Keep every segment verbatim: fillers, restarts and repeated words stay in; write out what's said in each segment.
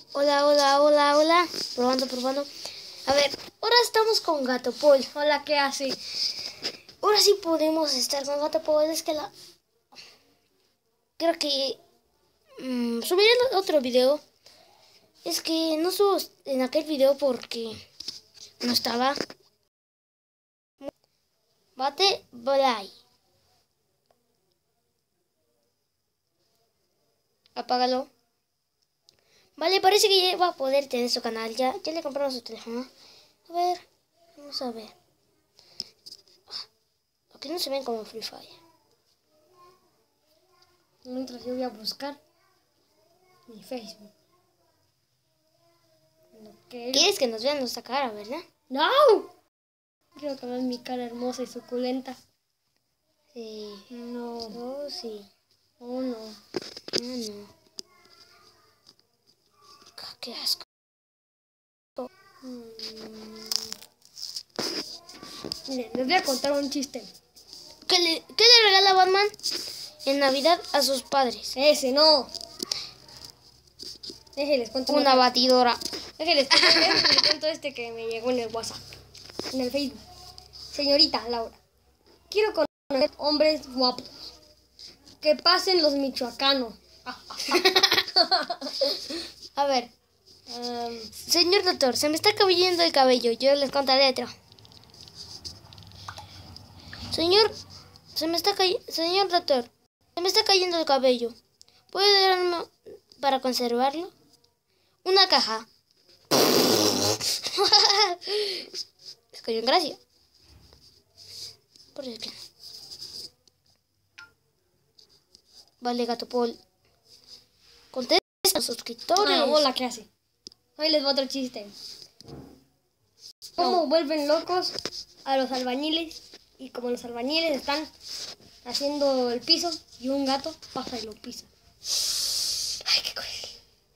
Hola, hola, hola, hola. Probando, probando. A ver, ahora estamos con Gato Paul. Hola, ¿qué hace? Ahora sí podemos estar con Gato Paul. Es que la... Creo que... Mmm, subiré otro video. Es que no subo en aquel video porque no estaba. Bate Blay. Apágalo. Vale, parece que ya va a poder tener su canal. Ya, ya le compraron su teléfono. A ver, vamos a ver. Aquí no se ven como Free Fire. Mientras yo voy a buscar mi Facebook. Okay. ¿Quieres que nos vean nuestra cara, verdad? ¡No! Quiero que vean mi cara hermosa y suculenta. Sí. No. Oh, sí. Oh, no. Ah, no. Qué asco. Mm. Miren, les voy a contar un chiste. ¿Qué le, qué le regala Batman en Navidad a sus padres? Ese no. Déjenles cuento Una batidora. Déjenles cuento, déjenles cuento este que me llegó en el WhatsApp. En el Facebook. Señorita Laura, quiero conocer hombres guapos. Que pasen los michoacanos. A ver, Um, señor doctor, se me está cayendo el cabello. Yo les contaré otro. Señor, se me está cayendo. Señor doctor, se me está cayendo el cabello. ¿Puede darme para conservarlo? Una caja. Es cayó en gracia. Por eso que no. Vale, Gato Paul. Contesta a los suscriptores. Ah, hola, ¿qué hace? Ahí les va otro chiste. ¿Cómo vuelven locos a los albañiles? Y como los albañiles están haciendo el piso y un gato pasa y lo pisa. Ay, qué cosa.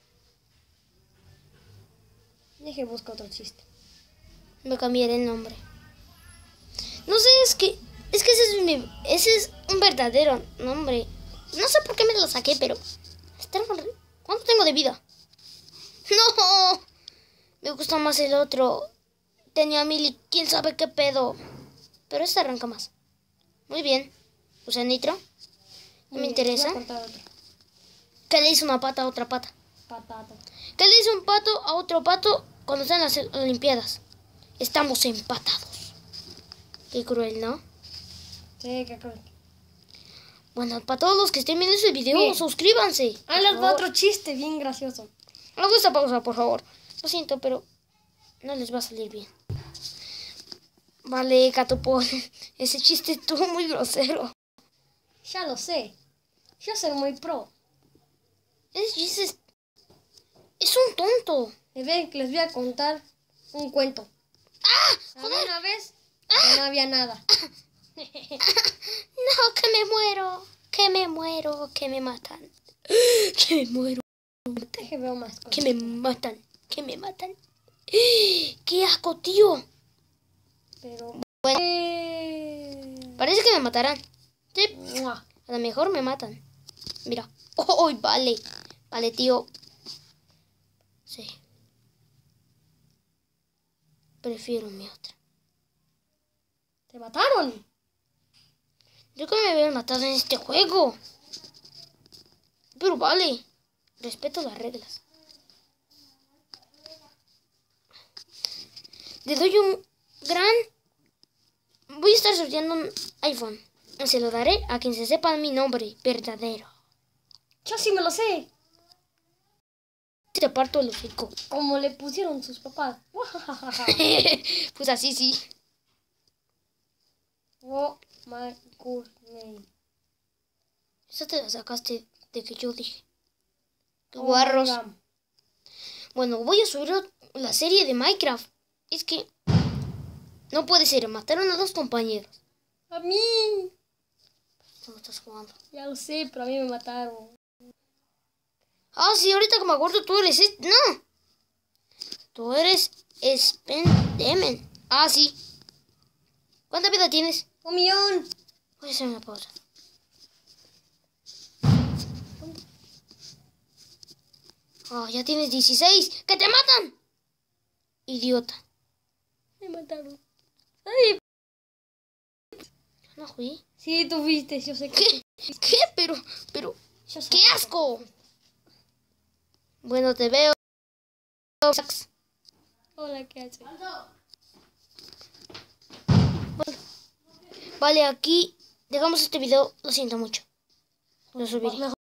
Deje buscar otro chiste. Me cambiaré el nombre. No sé, es que... Es que ese es, mi, ese es un verdadero nombre. No sé por qué me lo saqué, pero... ¿Cuánto tengo de vida? ¡No! Me gusta más el otro. Tenía mil y quién sabe qué pedo. Pero este arranca más. Muy bien. ¿Usa nitro? No me interesa. ¿Qué le hizo una pata a otra pata? Patata. ¿Qué le hizo un pato a otro pato cuando están las Olimpiadas? Estamos empatados. Qué cruel, ¿no? Sí, qué cruel. Bueno, para todos los que estén viendo este video, Bien. suscríbanse. Ah, les va otro chiste bien gracioso. Hago esta pausa, por favor. Lo siento, pero no les va a salir bien. Vale, Gato Paul. Ese chiste estuvo muy grosero. Ya lo sé. Yo soy muy pro. Ese chiste es, es un tonto. Y ven que les voy a contar un cuento. ¡Ah! Había ¡Joder! una vez que no había nada. No, que me muero. Que me muero. Que me matan. Que me muero. Deje veo más cosas. Que me matan. Que me matan. ¡Qué asco, tío! Pero... Bueno, Eh... parece que me matarán. Sí. ¡Mua! A lo mejor me matan. Mira. ¡Oh, vale! Vale, tío. Sí. Prefiero mi otra. ¡Te mataron! Yo que me habían matado en este juego. Pero vale. Respeto las reglas. Le doy un gran... Voy a estar sorteando un iPhone. Y se lo daré a quien se sepa mi nombre verdadero. Yo sí me lo sé. Te parto el hocico. Como le pusieron sus papás. Pues así sí. Oh my good name. Esa te la sacaste de que yo dije. Qué Oh, guarros. my God. Bueno, voy a subir la serie de Minecraft. Es que... No puede ser. Mataron a dos compañeros. A mí. ¿Cómo estás jugando? Ya lo sé, pero a mí me mataron. Ah, sí, ahorita que me acuerdo tú eres... es- No. Tú eres... Spendemen. Ah, sí. ¿Cuánta vida tienes? Un millón. Voy a hacer una pausa. Ah, ya tienes dieciséis. ¡Que te matan! Idiota. Me mataron. Ay, No fui. sí, tú fuiste, yo sé que... ¿Qué? ¿Qué? Pero, pero... Yo sé ¡Qué que- asco! Bueno, te veo. Hola, ¿qué haces? Vale, aquí dejamos este video. Lo siento mucho. Lo subiré.